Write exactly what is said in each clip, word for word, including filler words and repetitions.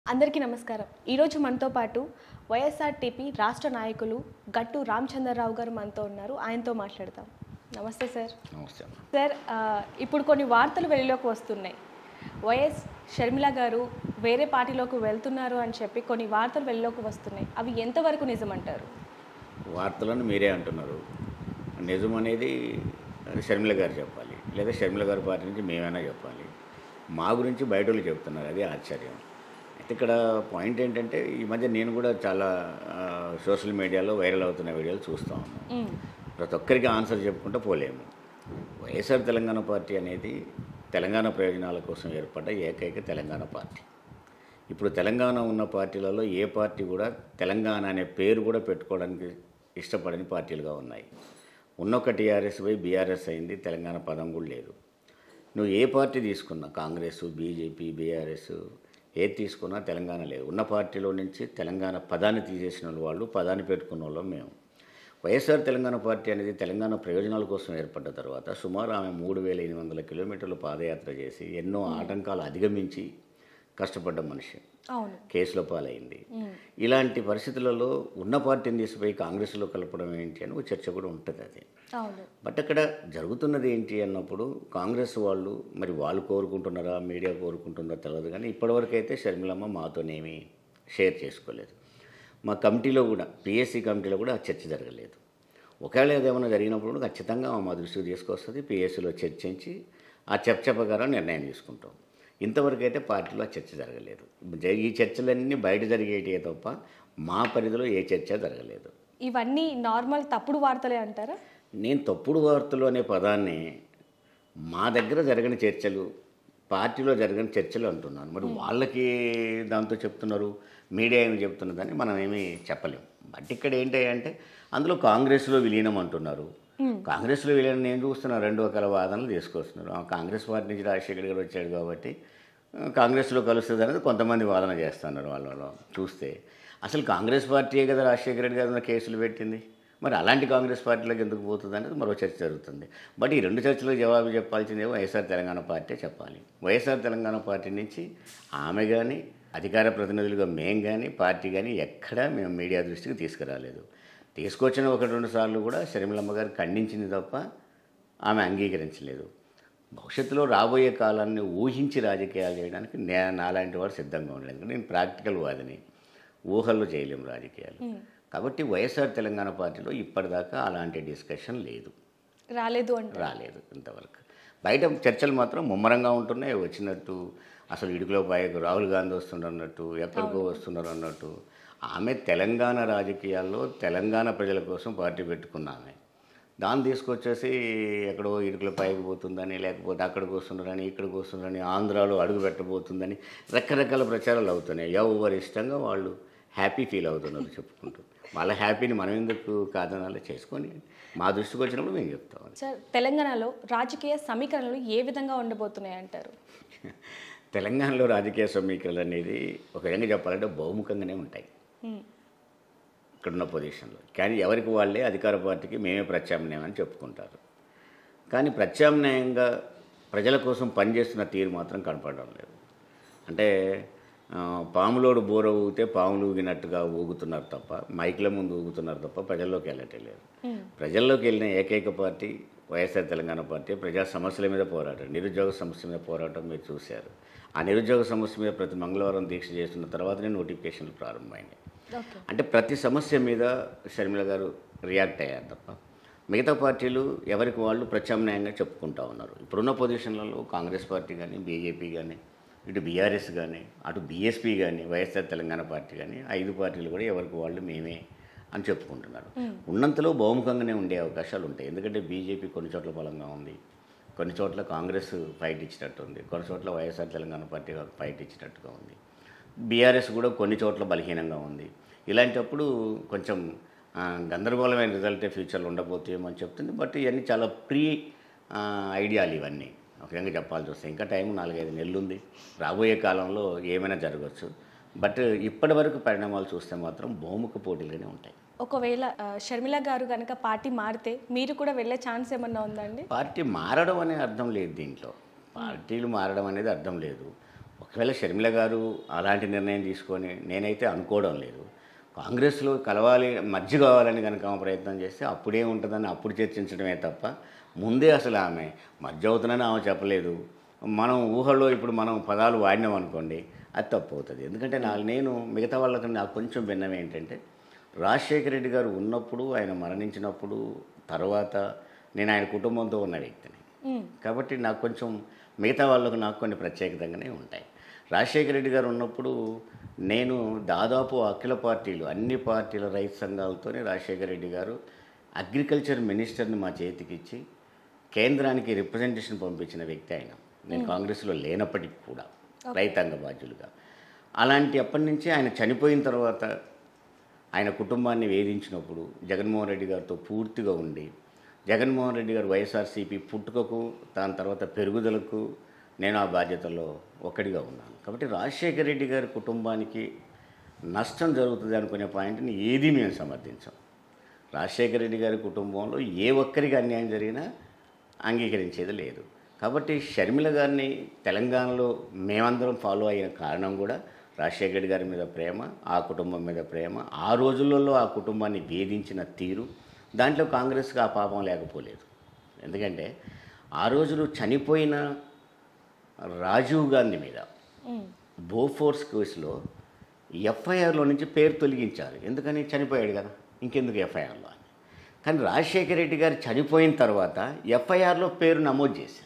అందరికీ నమస్కారం. ఈరోజు మనతో పాటు వైఎస్ఆర్టీపీ రాష్ట్ర నాయకులు గట్టు రామచంద్ర రావు గారు మనతో ఉన్నారు. ఆయనతో మాట్లాడతాం. నమస్తే సార్. నమస్తే సార్, ఇప్పుడు కొన్ని వార్తలు వెలుగులోకి వస్తున్నాయి. వైఎస్ షర్మిల గారు వేరే పార్టీలోకి వెళ్తున్నారు అని చెప్పి కొన్ని వార్తలు వెలుగులోకి వస్తున్నాయి. అవి ఎంతవరకు నిజమంటారు? వార్తలను మీరే అంటున్నారు. నిజం అనేది షర్మిల గారు చెప్పాలి, లేదా షర్మిల గారి పార్టీ నుంచి మేమైనా చెప్పాలి. మా గురించి బయట వాళ్ళు చెప్తున్నారు, అది ఆశ్చర్యం. అయితే ఇక్కడ పాయింట్ ఏంటంటే, ఈ మధ్య నేను కూడా చాలా సోషల్ మీడియాలో వైరల్ అవుతున్న వీడియోలు చూస్తూ ఉన్నాను. ప్రతి ఒక్కరికి ఆన్సర్ చెప్పుకుంటూ పోలేము. వైఎస్ఆర్ తెలంగాణ పార్టీ అనేది తెలంగాణ ప్రయోజనాల కోసం ఏర్పడ్డ ఏకైక తెలంగాణ పార్టీ. ఇప్పుడు తెలంగాణ ఉన్న పార్టీలలో ఏ పార్టీ కూడా తెలంగాణ అనే పేరు కూడా పెట్టుకోవడానికి ఇష్టపడని పార్టీలుగా ఉన్నాయి. ఉన్నొక్క టీఆర్ఎస్ పోయి బీఆర్ఎస్ అయింది, తెలంగాణ పదం కూడా లేదు. నువ్వు ఏ పార్టీ తీసుకున్నా, కాంగ్రెస్, బీజేపీ, బీఆర్ఎస్ ఏది తీసుకున్నా తెలంగాణ లేదు. ఉన్న పార్టీలో నుంచి తెలంగాణ పదాన్ని తీసేసిన వాళ్ళు, పదాన్ని పెట్టుకున్న వాళ్ళం మేము. వైఎస్ఆర్ తెలంగాణ పార్టీ అనేది తెలంగాణ ప్రయోజనాల కోసం ఏర్పడ్డ తర్వాత సుమారు ఆమె మూడు వేల ఎనిమిది వందల కిలోమీటర్లు పాదయాత్ర చేసి ఎన్నో ఆటంకాలు అధిగమించి కష్టపడ్డ మనిషి. కేసులో పాలైంది. ఇలాంటి పరిస్థితులలో ఉన్న పార్టీని తీసిపోయి కాంగ్రెస్లో కలపడం ఏంటి అని ఒక చర్చ కూడా ఉంటుంది. అది బట్ అక్కడ జరుగుతున్నది ఏంటి అన్నప్పుడు కాంగ్రెస్ వాళ్ళు మరి వాళ్ళు కోరుకుంటున్నారా, మీడియా కోరుకుంటున్నారా తెలియదు. కానీ ఇప్పటివరకు అయితే షర్మిలమ్మ మాతోనేమీ షేర్ చేసుకోలేదు. మా కమిటీలో కూడా, పిఎస్సి కమిటీలో కూడా ఆ చర్చ జరగలేదు. ఒకవేళ ఏదేమైనా జరిగినప్పుడు ఖచ్చితంగా మా దృష్టికి తీసుకొస్తుంది. పిఎస్సిలో చర్చించి ఆ చర్చ ప్రకారం నిర్ణయం తీసుకుంటాం. ఇంతవరకు అయితే పార్టీలో చర్చ జరగలేదు. ఈ చర్చలన్నీ బయట జరిగేటివే తప్ప మా పరిధిలో ఏ చర్చ జరగలేదు. ఇవన్నీ నార్మల్ తప్పుడు వార్తలే అంటారా? నేను తప్పుడు వార్తలు అనే పదాన్ని మా దగ్గర జరగని చర్చలు, పార్టీలో జరగని చర్చలు అంటున్నాను. మరి వాళ్ళకి దాంతో చెప్తున్నారు, మీడియా ఏమి చెప్తున్నదని మనం ఏమీ చెప్పలేము. బట్ ఇక్కడ ఏంటంటే అందులో కాంగ్రెస్లో విలీనం అంటున్నారు. కాంగ్రెస్లో విలీనం నేను చూస్తున్నాను, రెండు రకాల వాదనలు తీసుకొస్తున్నారు. కాంగ్రెస్ పార్టీ నుంచి రాజశేఖర్ గారు వచ్చాడు కాబట్టి కాంగ్రెస్లో కలుస్తుంది అనేది కొంతమంది వాదన చేస్తున్నారు. వాళ్ళు చూస్తే అసలు కాంగ్రెస్ పార్టీయే కదా రాజశేఖర రెడ్డి గారు కేసులు పెట్టింది. మరి అలాంటి కాంగ్రెస్ పార్టీలోకి ఎందుకు పోతుంది అనేది మరో చర్చ జరుగుతుంది. బట్ ఈ రెండు చర్చలకు జవాబు చెప్పాల్సిందే వైఎస్ఆర్ తెలంగాణ పార్టీ చెప్పాలి. వైఎస్ఆర్ తెలంగాణ పార్టీ నుంచి ఆమె కానీ, అధికార ప్రతినిధులుగా మేం కానీ, పార్టీ కానీ ఎక్కడా మేము మీడియా దృష్టికి తీసుకురాలేదు. తీసుకొచ్చిన ఒకటి రెండు సార్లు కూడా షర్మిలమ్మ గారు ఖండించింది తప్ప ఆమె అంగీకరించలేదు. భవిష్యత్తులో రాబోయే కాలాన్ని ఊహించి రాజకీయాలు చేయడానికి నే నాలాంటి వాడు సిద్ధంగా ఉండలేదు. నేను ప్రాక్టికల్ వాదిని, ఊహల్లో చేయలేము రాజకీయాలు. కాబట్టి వైఎస్ఆర్ తెలంగాణ పార్టీలో ఇప్పటిదాకా అలాంటి డిస్కషన్ లేదు, రాలేదు అంటే రాలేదు ఇంతవరకు. బయట చర్చలు మాత్రం ముమ్మరంగా ఉంటున్నాయి. వచ్చినట్టు అసలు ఇడుకులో పైకి రాహుల్ గాంధీ వస్తున్నారు అన్నట్టు, ఎక్కడికో వస్తున్నారు అన్నట్టు. ఆమె తెలంగాణ రాజకీయాల్లో తెలంగాణ ప్రజల కోసం పార్టీ పెట్టుకున్నామే. దాన్ని తీసుకొచ్చేసి ఎక్కడో ఇరుకుల పైకి పోతుందని, లేకపోతే అక్కడికి వస్తున్నారని, ఇక్కడికి వస్తున్నారని, ఆంధ్రాలో అడుగు పెట్టబోతుందని రకరకాల ప్రచారాలు అవుతున్నాయి. ఎవరి ఇష్టంగా వాళ్ళు హ్యాపీ ఫీల్ అవుతున్నారు చెప్పుకుంటూ. వాళ్ళ హ్యాపీని మనం ఎందుకు కాదనాలో చేసుకొని మా దృష్టికి వచ్చినప్పుడు మేము చెప్తాం. సార్, తెలంగాణలో రాజకీయ సమీకరణలు ఏ విధంగా ఉండబోతున్నాయి అంటారు? తెలంగాణలో రాజకీయ సమీకరణలు అనేది ఒక విధంగా చెప్పాలంటే బహుముఖంగానే ఉంటాయి ఇక్కడున్న పొజిషన్లో. కానీ ఎవరికి వాళ్ళే అధికార పార్టీకి మేమే ప్రత్యామ్నాయం అని చెప్పుకుంటారు. కానీ ప్రత్యామ్నాయంగా ప్రజల కోసం పనిచేస్తున్న తీరు మాత్రం కనపడడం లేదు. అంటే పాములోడు బోర ఊగితే పాములు ఊగినట్టుగా ఊగుతున్నారు తప్ప, మైక్ల ముందు ఊగుతున్నారు తప్ప ప్రజల్లోకి వెళ్ళటం లేదు. ప్రజల్లోకి వెళ్ళిన ఏకైక పార్టీ వైఎస్ఆర్ తెలంగాణ పార్టీ. ప్రజా సమస్యల మీద పోరాటం, నిరుద్యోగ సమస్య మీద పోరాటం మీరు చూశారు. ఆ నిరుద్యోగ సమస్య మీద ప్రతి మంగళవారం దీక్ష చేస్తున్న తర్వాతనే నోటిఫికేషన్లు ప్రారంభమైనాయి. అంటే ప్రతి సమస్య మీద షర్మిల గారు రియాక్ట్ అయ్యారు తప్ప మిగతా పార్టీలు ఎవరికి వాళ్ళు ప్రత్యామ్నాయంగా చెప్పుకుంటూ ఉన్నారు. ఇప్పుడున్న పొజిషన్లలో కాంగ్రెస్ పార్టీ కానీ, బీజేపీ కానీ, ఇటు బీఆర్ఎస్ కానీ, అటు బీఎస్పీ కానీ, వైఎస్ఆర్ తెలంగాణ పార్టీ కానీ, ఐదు పార్టీలు కూడా ఎవరికి వాళ్ళు మేమే అని చెప్పుకుంటున్నారు. ఉన్నంతలో బహుముఖంగానే ఉండే అవకాశాలు ఉంటాయి. ఎందుకంటే బీజేపీ కొన్ని చోట్ల బలంగా ఉంది, కొన్ని చోట్ల కాంగ్రెస్ ఫైట్ ఇచ్చినట్టు ఉంది, కొన్ని చోట్ల వైఎస్ఆర్ తెలంగాణ పార్టీ ఫైట్ ఇచ్చినట్టుగా ఉంది. బీఆర్ఎస్ కూడా కొన్ని చోట్ల బలహీనంగా ఉంది. ఇలాంటప్పుడు కొంచెం గందరగోళమైన రిజల్టే ఫ్యూచర్లో ఉండబోతుందేమో అని చెప్తుంది. బట్ ఇవన్నీ చాలా ప్రీ ఐడియాలు ఇవన్నీ. ఒక విధంగా చెప్పాల్సి వస్తే ఇంకా టైం నాలుగైదు నెలలు ఉంది. రాబోయే కాలంలో ఏమైనా జరగవచ్చు. బట్ ఇప్పటి వరకు పరిణామాలు చూస్తే మాత్రం బహుముఖ పోటీలుగానే ఉంటాయి. ఒకవేళ షర్మిల గారు కనుక పార్టీ మారితే మీరు కూడా వెళ్ళే ఛాన్స్ ఏమన్నా ఉందండి? పార్టీ మారడం అనే అర్థం లేదు దీంట్లో. పార్టీలు మారడం అనేది అర్థం లేదు. ఒకవేళ షర్మిల గారు అలాంటి నిర్ణయం తీసుకొని నేనైతే అనుకోవడం లేదు. కాంగ్రెస్లో కలవాలి, మధ్య కావాలని కనుక ఆమె ప్రయత్నం చేస్తే అప్పుడే ఉంటుందని అప్పుడు చర్చించడమే తప్ప ముందే అసలు ఆమె మధ్య అవుతుందని ఆమె చెప్పలేదు. మనం ఊహలో ఇప్పుడు మనం పదాలు వాడినాం అనుకోండి, అది తప్పు అవుతుంది. ఎందుకంటే నా నేను మిగతా వాళ్ళకి నాకు కొంచెం భిన్నం ఏంటంటే, రాజశేఖర రెడ్డి గారు ఉన్నప్పుడు, ఆయన మరణించినప్పుడు, తర్వాత నేను ఆయన కుటుంబంతో ఉన్న వ్యక్తిని. కాబట్టి నాకు కొంచెం మిగతా వాళ్ళకు నాకు కొన్ని ప్రత్యేకతంగానే ఉంటాయి. రాజశేఖర రెడ్డి గారు ఉన్నప్పుడు నేను దాదాపు అఖిల పార్టీలు, అన్ని పార్టీల రైతు సంఘాలతోనే రాజశేఖర రెడ్డి గారు అగ్రికల్చర్ మినిస్టర్ని మా చేతికిచ్చి కేంద్రానికి రిప్రజెంటేషన్ పంపించిన వ్యక్తి ఆయన. నేను కాంగ్రెస్లో లేనప్పటికీ కూడా రైతాంగ బాధ్యులుగా. అలాంటి అప్పటి నుంచి ఆయన చనిపోయిన తర్వాత ఆయన కుటుంబాన్ని వేధించినప్పుడు జగన్మోహన్ రెడ్డి గారితో పూర్తిగా ఉండి, జగన్మోహన్ రెడ్డి గారు వైఎస్ఆర్సీపీ పుట్టుకకు దాని తర్వాత పెరుగుదలకు నేను ఆ బాధ్యతలో ఒక్కడిగా ఉన్నాను. కాబట్టి రాజశేఖర రెడ్డి గారి కుటుంబానికి నష్టం జరుగుతుంది అనుకునే పాయింట్ని ఏది మేము సమర్థించాం. రాజశేఖర రెడ్డి గారి కుటుంబంలో ఏ ఒక్కరికి అన్యాయం జరిగినా అంగీకరించేది లేదు. కాబట్టి షర్మిల గారిని తెలంగాణలో మేమందరం ఫాలో అయిన కారణం కూడా రాజశేఖర రెడ్డి గారి మీద ప్రేమ, ఆ కుటుంబం మీద ప్రేమ, ఆ రోజులలో ఆ కుటుంబాన్ని వేధించిన తీరు, దాంట్లో కాంగ్రెస్కి ఆ పాపం లేకపోలేదు. ఎందుకంటే ఆ రోజులు చనిపోయిన రాజీవ్ గాంధీ మీద బోఫోర్స్ కేసులో ఎఫ్ఐఆర్లో నుంచి పేరు తొలగించారు. ఎందుకని? చనిపోయాడు కదా, ఇంకెందుకు ఎఫ్ఐఆర్లో అని. కానీ రాజశేఖర రెడ్డి గారు చనిపోయిన తర్వాత ఎఫ్ఐఆర్లో పేరు నమోదు చేశారు.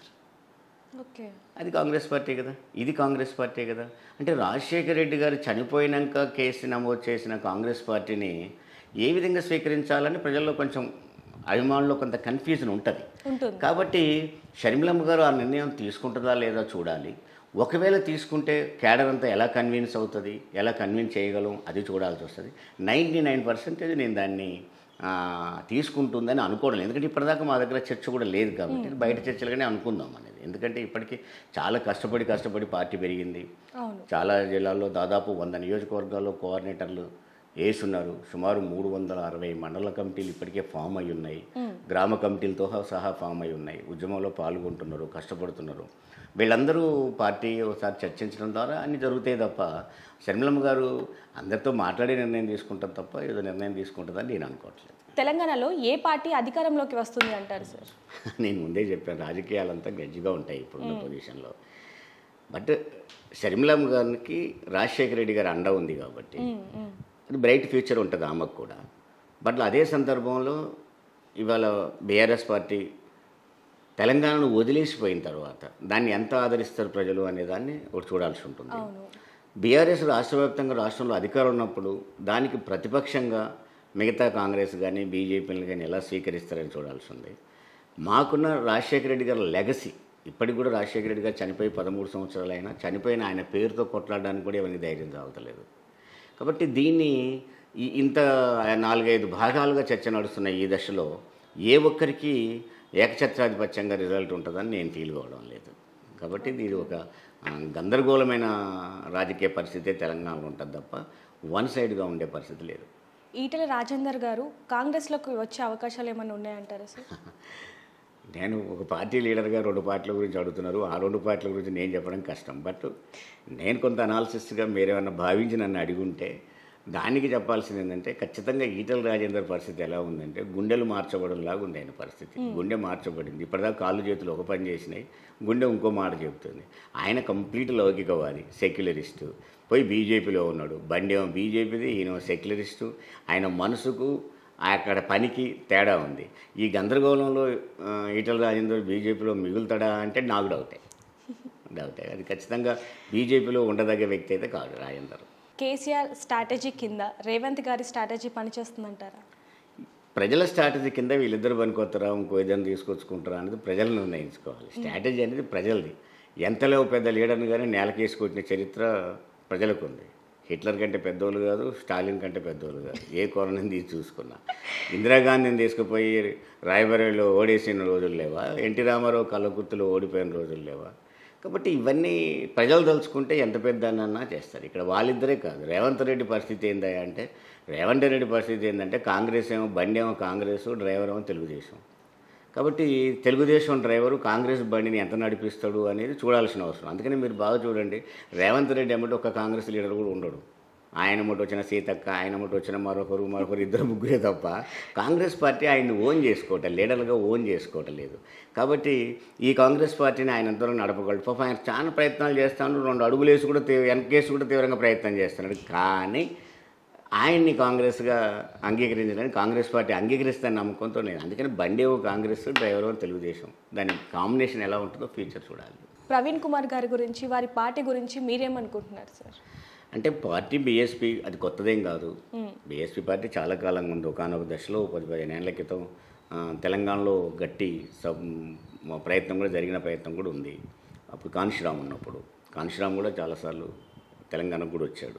ఓకే, అది కాంగ్రెస్ పార్టీ కదా, ఇది కాంగ్రెస్ పార్టీ కదా. అంటే రాజశేఖర రెడ్డి గారు చనిపోయినాక కేసు నమోదు చేసిన కాంగ్రెస్ పార్టీని ఏ విధంగా స్వీకరించాలని ప్రజల్లో కొంచెం అభిమానుల్లో కొంత కన్ఫ్యూజన్ ఉంటుంది. కాబట్టి షర్మిలమ్మ గారు ఆ నిర్ణయం తీసుకుంటుందా లేదా చూడాలి. ఒకవేళ తీసుకుంటే క్యాడర్ అంతా ఎలా కన్విన్స్ అవుతుంది, ఎలా కన్విన్స్ చేయగలం, అది చూడాల్సి వస్తుంది. నైంటీ నైన్ పర్సెంటేజ్ నేను దాన్ని తీసుకుంటుందని అనుకోవడం. ఎందుకంటే ఇప్పటిదాకా మా దగ్గర చర్చ కూడా లేదు కాబట్టి బయట చర్చలుగానే అనుకుందాం అనేది. ఎందుకంటే ఇప్పటికీ చాలా కష్టపడి కష్టపడి పార్టీ పెరిగింది. చాలా జిల్లాల్లో దాదాపు వంద నియోజకవర్గాల్లో కోఆర్డినేటర్లు వేసున్నారు. సుమారు మూడు వందల అరవై మండల కమిటీలు ఇప్పటికే ఫామ్ అయి ఉన్నాయి. గ్రామ కమిటీలతో సహా ఫామ్ అయి ఉన్నాయి. ఉద్యమంలో పాల్గొంటున్నారు, కష్టపడుతున్నారు. వీళ్ళందరూ పార్టీ ఒకసారి చర్చించడం ద్వారా అన్నీ జరుగుతాయి తప్ప షర్మిలమ్మ గారు అందరితో మాట్లాడే నిర్ణయం తీసుకుంటారు తప్ప ఏదో నిర్ణయం తీసుకుంటుందని నేను అనుకోవట్లేదు. తెలంగాణలో ఏ పార్టీ అధికారంలోకి వస్తుంది అంటారు సార్? నేను ముందే చెప్పాను, రాజకీయాలంతా గజ్జిగా ఉంటాయి ఇప్పుడున్న పొజిషన్లో. బట్ షర్మిలమ్మ గారికి రాజశేఖర రెడ్డి గారు అండ ఉంది కాబట్టి అది బ్రైట్ ఫ్యూచర్ ఉంటుంది ఆమెకు కూడా. బట్ అదే సందర్భంలో ఇవాళ బీఆర్ఎస్ పార్టీ తెలంగాణను వదిలేసిపోయిన తర్వాత దాన్ని ఎంత ఆదరిస్తారు ప్రజలు అనే దాన్ని ఒకటి చూడాల్సి ఉంటుంది. బీఆర్ఎస్ రాష్ట్ర వ్యాప్తంగా రాష్ట్రంలో అధికారం ఉన్నప్పుడు దానికి ప్రతిపక్షంగా మిగతా కాంగ్రెస్ కానీ బీజేపీలు కానీ ఎలా స్వీకరిస్తారని చూడాల్సి ఉంది. మాకున్న రాజశేఖర రెడ్డి గారి లెగసీ ఇప్పటికి కూడా రాజశేఖర రెడ్డి గారు చనిపోయి పదమూడు సంవత్సరాలు అయినా చనిపోయిన ఆయన పేరుతో కొట్లాడడానికి కూడా ఎవరికి ధైర్యం సాగుతలేదు. కాబట్టి దీన్ని ఇంత నాలుగైదు భాగాలుగా చర్చ నడుస్తున్న ఈ దశలో ఏ ఒక్కరికి ఏకఛత్రాధిపత్యంగా రిజల్ట్ ఉంటుందని నేను ఫీల్ కావడం లేదు. కాబట్టి ఇది ఒక గందరగోళమైన రాజకీయ పరిస్థితే తెలంగాణలో ఉంటుంది తప్ప వన్ సైడ్గా ఉండే పరిస్థితి లేదు. ఈటెల రాజేందర్ గారు కాంగ్రెస్లోకి వచ్చే అవకాశాలు ఏమైనా ఉన్నాయంటారా సార్? నేను ఒక పార్టీ లీడర్గా రెండు పార్టీల గురించి అడుగుతున్నారు. ఆ రెండు పార్టీల గురించి నేను చెప్పడం కష్టం. బట్ నేను కొంత అనాలిసిస్గా మీరేమన్నా భావించి నన్ను అడిగుంటే దానికి చెప్పాల్సింది ఏంటంటే ఖచ్చితంగా ఈటెల రాజేందర్ పరిస్థితి ఎలా ఉందంటే గుండెలు మార్చబడంలాగా ఉంది ఆయన పరిస్థితి. గుండె మార్చబడింది. ఇప్పటిదాకా కాళ్ళు చేతులు ఒక పని చేసినాయి, గుండె ఇంకో మాట చెబుతుంది. ఆయన కంప్లీట్ లౌకికవాది, సెక్యులరిస్టు. పోయి బీజేపీలో ఉన్నాడు. బండి ఏమో బీజేపీది, ఈయన సెక్యులరిస్టు. ఆయన మనసుకు అక్కడ పనికి తేడా ఉంది. ఈ గందరగోళంలో ఈటెల రాజేందర్ బీజేపీలో మిగులుతాడా అంటే నాకు డౌటే డౌటే అది ఖచ్చితంగా బీజేపీలో ఉండదగ్గ వ్యక్తి అయితే కాదు రాజేందర్. కేసీఆర్ స్ట్రాటజీ కింద రేవంత్ గారి స్ట్రాటజీ పనిచేస్తుందంటారా? ప్రజల స్ట్రాటజీ కింద వీళ్ళిద్దరు పనికొస్తారా, ఇంకో ఏదైనా తీసుకొచ్చుకుంటారా అనేది ప్రజలు నిర్ణయించుకోవాలి. స్ట్రాటజీ అనేది ప్రజలది. ఎంతలో పెద్ద లీడర్ని కానీ నేలకేసుకొచ్చిన చరిత్ర ప్రజలకు ఉంది. హిట్లర్ కంటే పెద్దోళ్ళు కాదు, స్టాలిన్ కంటే పెద్దోళ్ళు కాదు. ఏ కోణం తీసి చూసుకున్నా. ఇందిరాగాంధీని తీసుకుపోయి రాయబరేలో ఓడేసిన రోజులు లేవా? ఎన్టీ రామారావు కళ్ళకుర్తిలో ఓడిపోయిన రోజులు లేవా? కాబట్టి ఇవన్నీ ప్రజలు తలుచుకుంటే ఎంత పెద్దనన్నా చేస్తారు. ఇక్కడ వాళ్ళిద్దరే కాదు, రేవంత్ రెడ్డి పరిస్థితి ఏందా అంటే రేవంత్ రెడ్డి పరిస్థితి ఏంటంటే కాంగ్రెస్ ఏమో బండి ఏమో కాంగ్రెస్, డ్రైవర్ ఏమో తెలుగుదేశం. కాబట్టి తెలుగుదేశం డ్రైవరు కాంగ్రెస్ బండిని ఎంత నడిపిస్తాడు అనేది చూడాల్సిన అవసరం. అందుకని మీరు బాగా చూడండి, రేవంత్ రెడ్డి ఎమ్మటి ఒక కాంగ్రెస్ లీడర్ కూడా ఉండడు. ఆయన ముట్టు వచ్చిన సీతక్క, ఆయన ముట్టు వచ్చిన మరొకరు మరొకరు ఇద్దరు ముగ్గురే తప్ప కాంగ్రెస్ పార్టీ ఆయన్ని ఓన్ చేసుకోవటం, లీడర్లుగా ఓన్ చేసుకోవటం లేదు. కాబట్టి ఈ కాంగ్రెస్ పార్టీని ఆయన ఎంతవరకు నడపగలడు. పాప ఆయన చాలా ప్రయత్నాలు చేస్తాడు, రెండు అడుగులు వేసి కూడా వెనకేసి కూడా తీవ్రంగా ప్రయత్నం చేస్తున్నాడు. కానీ ఆయన్ని కాంగ్రెస్గా అంగీకరించడానికి కాంగ్రెస్ పార్టీ అంగీకరిస్తాను నమ్మకంతో లేదు. అందుకని బండి కాంగ్రెస్, డ్రైవర్ తెలుగుదేశం, దాని కాంబినేషన్ ఎలా ఉంటుందో ఫ్యూచర్ చూడాలి. ప్రవీణ్ కుమార్ గారి గురించి, వారి పార్టీ గురించి మీరేమనుకుంటున్నారు సార్? అంటే పార్టీ బీఎస్పీ అది కొత్తదేం కాదు. బీఎస్పీ పార్టీ చాలా కాలంగా ఉంది. ఒకనొక దశలో పది పదిహేను ఏళ్ల క్రితం తెలంగాణలో గట్టి ప్రయత్నం కూడా జరిగిన ప్రయత్నం కూడా ఉంది. అప్పుడు కాన్షిరామ్ ఉన్నప్పుడు కాన్షిరామ్ కూడా చాలాసార్లు తెలంగాణకు కూడా వచ్చాడు.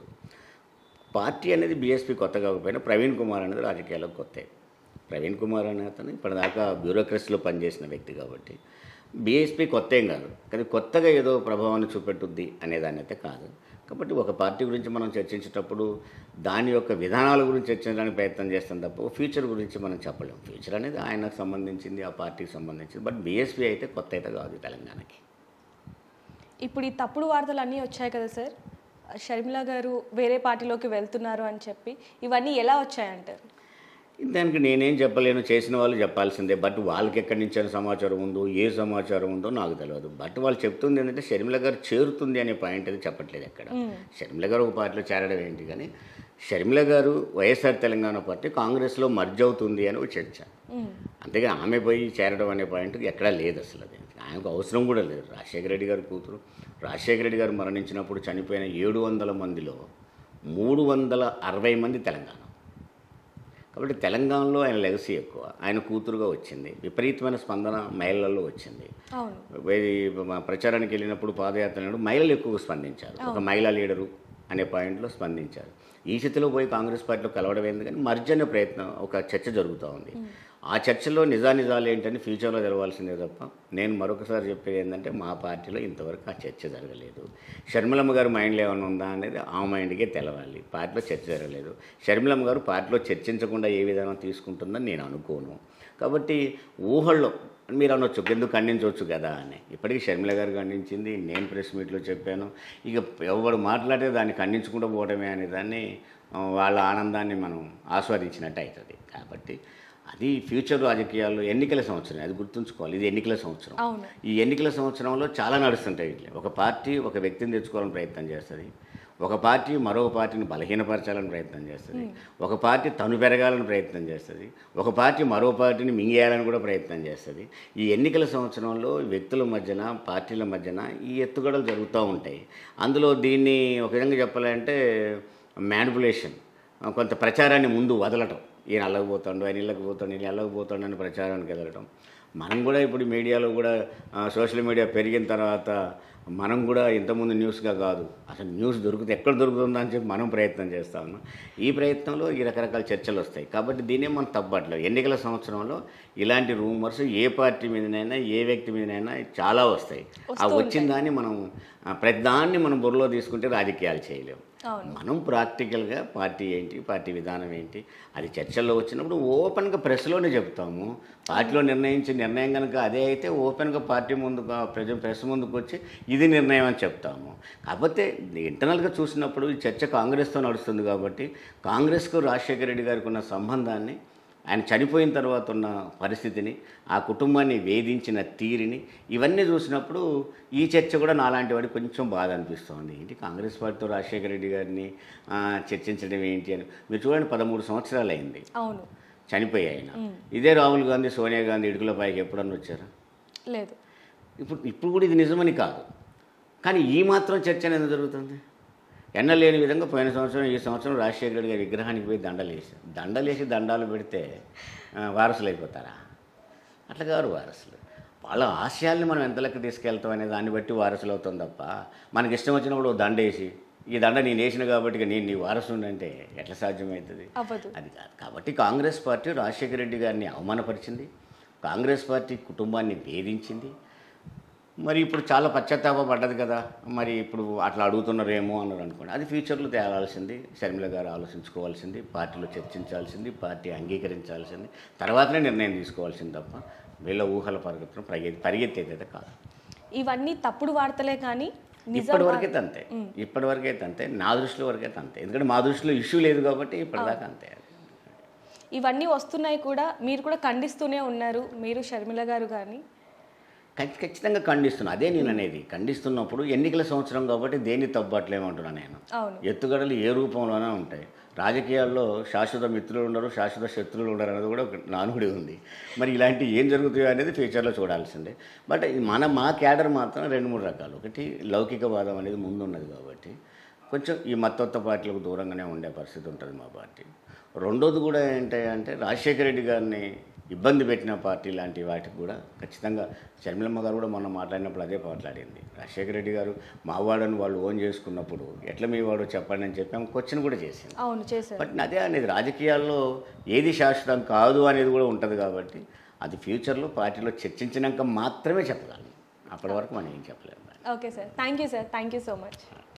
పార్టీ అనేది బీఎస్పీ కొత్త కాకపోయినా ప్రవీణ్ కుమార్ అనేది రాజకీయాలకు కొత్త. ప్రవీణ్ కుమార్ అనే అతను ఇప్పటిదాకా బ్యూరోక్రసీలో పనిచేసిన వ్యక్తి కాబట్టి బీఎస్పీ కొత్త ఏం కాదు. కానీ కొత్తగా ఏదో ప్రభావాన్ని చూపెట్టుద్ది అనేదాన్ని అయితే కాదు. కాబట్టి ఒక పార్టీ గురించి మనం చర్చించేటప్పుడు దాని యొక్క విధానాల గురించి చర్చించడానికి ప్రయత్నం చేస్తాం తప్ప ఫ్యూచర్ గురించి మనం చెప్పలేము. ఫ్యూచర్ అనేది ఆయనకు సంబంధించింది, ఆ పార్టీకి సంబంధించింది. బట్ బీఎస్పీ అయితే కొత్త అయితే కాదు తెలంగాణకి. ఇప్పుడు ఈ తప్పుడు వార్తలు అన్నీ వచ్చాయి కదా సార్, షర్మిల గారు వేరే పార్టీలోకి వెళ్తున్నారు అని చెప్పి, ఇవన్నీ ఎలా వచ్చాయంటారు? దానికి నేనేం చెప్పలేను, చేసిన వాళ్ళు చెప్పాల్సిందే. బట్ వాళ్ళకి ఎక్కడి నుంచి సమాచారం ఉందో, ఏ సమాచారం ఉందో నాకు తెలియదు. బట్ వాళ్ళు చెప్తుంది ఏంటంటే షర్మిల గారు చేరుతుంది అనే పాయింట్ అది చెప్పట్లేదు ఎక్కడ. షర్మిల గారు ఒక పార్టీలో చేరడం ఏంటి, కానీ షర్మిల గారు వైఎస్ఆర్ తెలంగాణ పార్టీ కాంగ్రెస్లో మర్జ్ అవుతుంది అని ఒక చర్చ. అంతేగా ఆమె పోయి చేరడం అనే పాయింట్ ఎక్కడా లేదు అసలు. అది ఆయనకు అవసరం కూడా లేదు. రాజశేఖర రెడ్డి గారి కూతురు, రాజశేఖర రెడ్డి గారు మరణించినప్పుడు చనిపోయిన ఏడు వందల మందిలో మూడు వందల అరవై మంది తెలంగాణ. కాబట్టి తెలంగాణలో ఆయన లెగసీ ఎక్కువ. ఆయన కూతురుగా వచ్చింది, విపరీతమైన స్పందన మహిళల్లో వచ్చింది. ప్రచారానికి వెళ్ళినప్పుడు పాదయాత్ర మహిళలు ఎక్కువగా స్పందించారు. ఒక మహిళా లీడరు అనే పాయింట్లో స్పందించారు. ఈ స్థితిలో పోయి కాంగ్రెస్ పార్టీలో కలవడం ఏంది, కానీ మర్జ్ అనే ప్రయత్నం ఒక చర్చ జరుగుతూ ఉంది. ఆ చర్చలో నిజానిజాలు ఏంటని ఫ్యూచర్లో తెలవాల్సిందే తప్ప నేను మరొకసారి చెప్పేది ఏంటంటే మా పార్టీలో ఇంతవరకు ఆ చర్చ జరగలేదు. షర్మిలమ్మ గారు మైండ్లో ఏమైనా ఉందా అనేది ఆ మైండ్కే తెలవాలి. పార్టీలో చర్చ జరగలేదు. షర్మిలమ్మ గారు పార్టీలో చర్చించకుండా ఏ విధానం తీసుకుంటుందని నేను అనుకోను. కాబట్టి ఊహల్లో మీరు అనొచ్చు, ఎందుకు ఖండించవచ్చు కదా అని. ఇప్పటికీ షర్మిల గారు ఖండించింది, నేను ప్రెస్ మీట్లో చెప్పాను. ఇక ఎవరు మాట్లాడితే దాన్ని ఖండించుకుంటూ పోవడమే అనే దాన్ని వాళ్ళ ఆనందాన్ని మనం ఆస్వాదించినట్టు అవుతుంది. కాబట్టి అది ఫ్యూచర్ రాజకీయాల్లో ఎన్నికల సంవత్సరం, అది గుర్తుంచుకోవాలి. ఇది ఎన్నికల సంవత్సరం. ఈ ఎన్నికల సంవత్సరంలో చాలా నడుస్తుంటాయి. ఇట్లా ఒక పార్టీ ఒక వ్యక్తిని తెచ్చుకోవాలని ప్రయత్నం చేస్తుంది, ఒక పార్టీ మరొక పార్టీని బలహీనపరచాలని ప్రయత్నం చేస్తుంది, ఒక పార్టీ తను పెరగాలని ప్రయత్నం చేస్తుంది, ఒక పార్టీ మరో పార్టీని మింగేయాలని కూడా ప్రయత్నం చేస్తుంది. ఈ ఎన్నికల సంవత్సరంలో వ్యక్తుల మధ్యన, పార్టీల మధ్యన ఈ ఎత్తుగడలు జరుగుతూ ఉంటాయి. అందులో దీన్ని ఒక విధంగా చెప్పాలంటే మ్యానిపులేషన్, కొంత ప్రచారాన్ని ముందు వదలటం. ఈయన అల్లకపోతాడు, ఆయన ఇళ్ళకి పోతాడు, నేను అల్లకపోతాడు అని ప్రచారానికి వెళ్ళటం. మనం కూడా ఇప్పుడు మీడియాలో కూడా సోషల్ మీడియా పెరిగిన తర్వాత మనం కూడా ఇంతకుముందు న్యూస్గా కాదు, అసలు న్యూస్ దొరికితే ఎక్కడ దొరుకుతుందో అని చెప్పి మనం ప్రయత్నం చేస్తా ఉన్నాం. ఈ ప్రయత్నంలో ఈ రకరకాల చర్చలు వస్తాయి. కాబట్టి దీన్నే మనం తప్పట్లేదు. ఎన్నికల సంవత్సరంలో ఇలాంటి రూమర్స్ ఏ పార్టీ మీదనైనా, ఏ వ్యక్తి మీదనైనా చాలా వస్తాయి. ఆ వచ్చిన దాన్ని మనం ప్రతిదాన్ని మనం బుర్రలో తీసుకుంటే రాజకీయాలు చేయలేము. మనం ప్రాక్టికల్గా పార్టీ ఏంటి, పార్టీ విధానం ఏంటి, అది చర్చల్లో వచ్చినప్పుడు ఓపెన్గా ప్రెస్లోనే చెప్తాము. పార్టీలో నిర్ణయించి నిర్ణయం కనుక అదే అయితే ఓపెన్గా పార్టీ ముందుకు, ప్రజ ప్రెస్ ముందుకు వచ్చి ఇది నిర్ణయం అని చెప్తాము. కాకపోతే ఇంటర్నల్గా చూసినప్పుడు ఈ చర్చ కాంగ్రెస్తో నడుస్తుంది కాబట్టి కాంగ్రెస్కు రాజశేఖర రెడ్డి గారికి ఉన్న సంబంధాన్ని, ఆయన చనిపోయిన తర్వాత ఉన్న పరిస్థితిని, ఆ కుటుంబాన్ని వేధించిన తీరిని, ఇవన్నీ చూసినప్పుడు ఈ చర్చ కూడా నాలాంటి వాడికి కొంచెం బాధ అనిపిస్తుంది. ఏంటి కాంగ్రెస్ పార్టీతో రాజశేఖర రెడ్డి గారిని చర్చించడం ఏంటి అని. మీరు చూడండి, పదమూడు సంవత్సరాలు అయింది అవును చనిపోయి ఆయన. ఇదే రాహుల్ గాంధీ, సోనియా గాంధీ ఇడుకుల పైకి ఎప్పుడన్నా వచ్చారా? లేదు. ఇప్పుడు ఇప్పుడు కూడా ఇది నిజమని కాదు, కానీ ఈ మాత్రం చర్చ అనేది జరుగుతుంది. ఎన్నలేని విధంగా పోయిన సంవత్సరం, ఈ సంవత్సరం రాజశేఖర రెడ్డి గారి విగ్రహానికి పోయి దండలు వేసి దండలేసి దండాలు పెడితే వారసులు అయిపోతారా? అట్లా కాదు వారసులు. వాళ్ళ ఆశయాల్ని మనం ఎంత లెక్క తీసుకెళ్తాం అనే దాన్ని బట్టి వారసులు అవుతాం తప్ప మనకి ఇష్టం వచ్చినప్పుడు దండ వేసి ఈ దండ నేను వేసిన కాబట్టి నేను నీ వారసుని అంటే ఎట్లా సాధ్యమవుతుంది? అది కాదు. కాబట్టి కాంగ్రెస్ పార్టీ రాజశేఖర రెడ్డి గారిని అవమానపరిచింది, కాంగ్రెస్ పార్టీ కుటుంబాన్ని వేధించింది. మరి ఇప్పుడు చాలా పశ్చాత్తాప పడ్డది కదా, మరి ఇప్పుడు అట్లా అడుగుతున్నారేమో అన్నారు అనుకోండి. అది ఫ్యూచర్లో తేలాల్సింది, షర్మిల గారు ఆలోచించుకోవాల్సింది, పార్టీలో చర్చించాల్సింది, పార్టీ అంగీకరించాల్సింది, తర్వాతనే నిర్ణయం తీసుకోవాల్సింది తప్ప వీళ్ళ ఊహల పరిగెత్తడం పరిగెత్తి పరిగెత్తేదైతే కాదు. ఇవన్నీ తప్పుడు వార్తలే కానీ ఇప్పటి వరకైతే అంతే, ఇప్పటి వరకైతే అంతే, నా దృష్టిలో వరకైతే అంతే. ఎందుకంటే మా దృష్టిలో ఇష్యూ లేదు కాబట్టి ఇప్పటిదాకా అంతే. ఇవన్నీ వస్తున్నాయి కూడా, మీరు కూడా ఖండిస్తూనే ఉన్నారు, మీరు షర్మిల గారు కానీ. ఖచ్చితంగా ఖండిస్తున్నా. అదే నేను అనేది, ఖండిస్తున్నప్పుడు ఎన్నికల సంవత్సరం కాబట్టి దేన్ని తప్పట్లేమంటున్నాను నేను. ఎత్తుగడలు ఏ రూపంలోనే ఉంటాయి. రాజకీయాల్లో శాశ్వత మిత్రులు ఉండరు, శాశ్వత శత్రువులు ఉండరు అనేది కూడా ఒక నానుడి ఉంది. మరి ఇలాంటి ఏం జరుగుతాయో అనేది ఫ్యూచర్లో చూడాల్సిందే. బట్ మన మా క్యాడర్ మాత్రం రెండు మూడు రకాలు. ఒకటి లౌకికవాదం అనేది ముందున్నది కాబట్టి కొంచెం ఈ మత్తొత్త పార్టీలకు దూరంగానే ఉండే పరిస్థితి ఉంటుంది మా పార్టీ. రెండోది కూడా ఏంటంటే రాజశేఖర రెడ్డి గారిని ఇబ్బంది పెట్టిన పార్టీ లాంటి వాటికి కూడా ఖచ్చితంగా షర్మిలమ్మ గారు కూడా మొన్న మాట్లాడినప్పుడు అదే మాట్లాడింది. రాజశేఖర రెడ్డి గారు మావాడని వాళ్ళు ఓన్ చేసుకున్నప్పుడు ఎట్లా మీ వాడు చెప్పండి అని చెప్పి ఆమె క్వశ్చన్ కూడా చేసింది. అవును, చేశారు. బట్ అదే అనేది రాజకీయాల్లో ఏది శాశ్వతం కాదు అనేది కూడా ఉంటుంది కాబట్టి అది ఫ్యూచర్లో పార్టీలో చర్చించినాక మాత్రమే చెప్పగలను. అప్పటి వరకు మనం ఏం చెప్పలేము. Okay sir, thank you sir, thank you so much.